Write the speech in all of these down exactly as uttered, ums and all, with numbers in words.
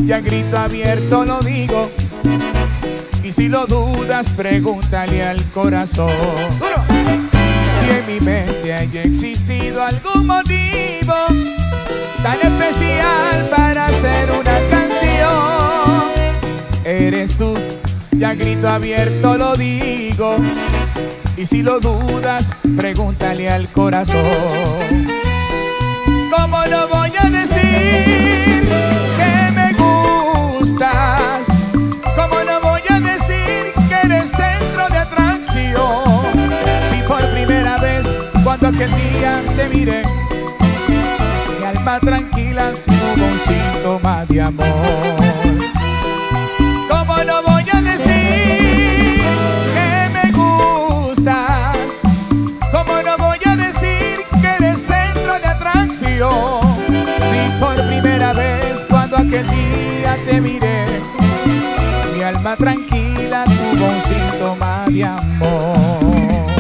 ya en grito abierto lo digo. Y si lo dudas, pregúntale al corazón. ¡Duro! Si en mi mente haya existido algún motivo tan especial para hacer una canción, eres tú, ya en grito abierto lo digo. Y si lo dudas, pregúntale al corazón. ¿Cómo no voy a decir que me gustas? ¿Cómo no voy a decir que eres centro de atracción? Si por primera vez, cuando aquel día te miré, mi alma tranquila tuvo un síntoma de amor. ¿Cómo no voy a decir que me gustas? ¿Cómo no voy a decir que eres centro de atracción? Si por primera vez, cuando aquel día te miré, mi alma tranquila tuvo un síntoma de amor.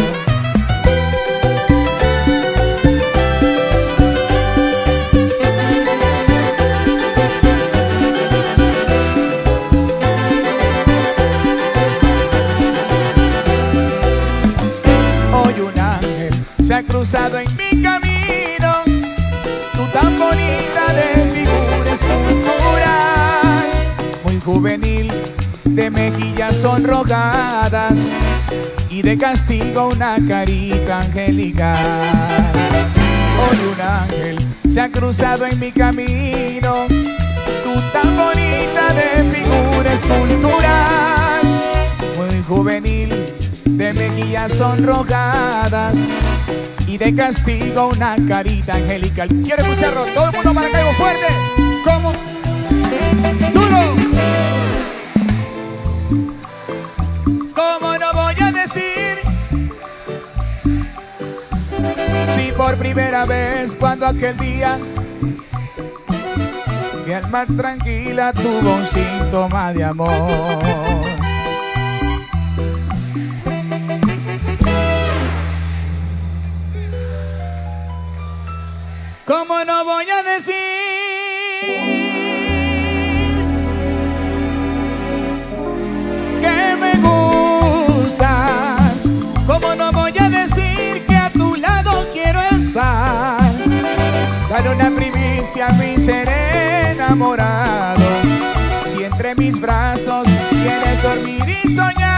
Hoy un ángel se ha cruzado en mi camino, tú tan bonita de figura escultural, muy juvenil, de mejillas sonrojadas y de castigo una carita angelical. Hoy un ángel se ha cruzado en mi camino, tú tan bonita de figura escultural, muy juvenil, de mejillas sonrojadas y de castigo una carita angelical. Quiero escucharlo, todo el mundo, Maracaibo, fuerte. ¿Cómo? ¡Duro! ¿Cómo no voy a decir? Si por primera vez, cuando aquel día mi alma tranquila tuvo un síntoma de amor. ¿Cómo no voy a decir que me gustas? ¿Cómo no voy a decir que a tu lado quiero estar? Dale una primicia a mi ser enamorado, si entre mis brazos quieres dormir y soñar.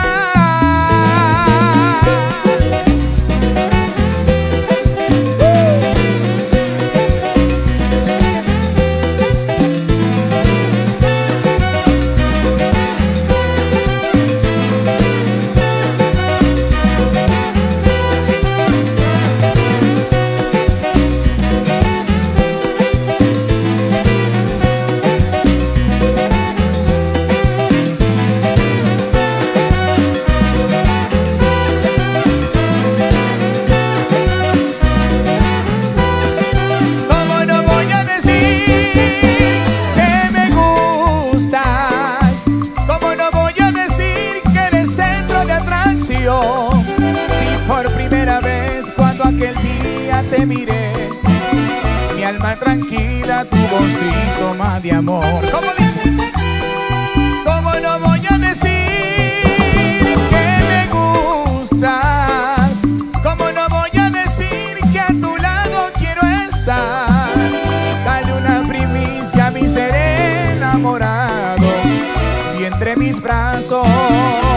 Si por primera vez, cuando aquel día te miré, mi alma tranquila tuvo un síntoma de amor. ¿Cómo dice? ¿Cómo no voy a decir que me gustas? ¿Cómo no voy a decir que a tu lado quiero estar? Dale una primicia a mi ser enamorado, si entre mis brazos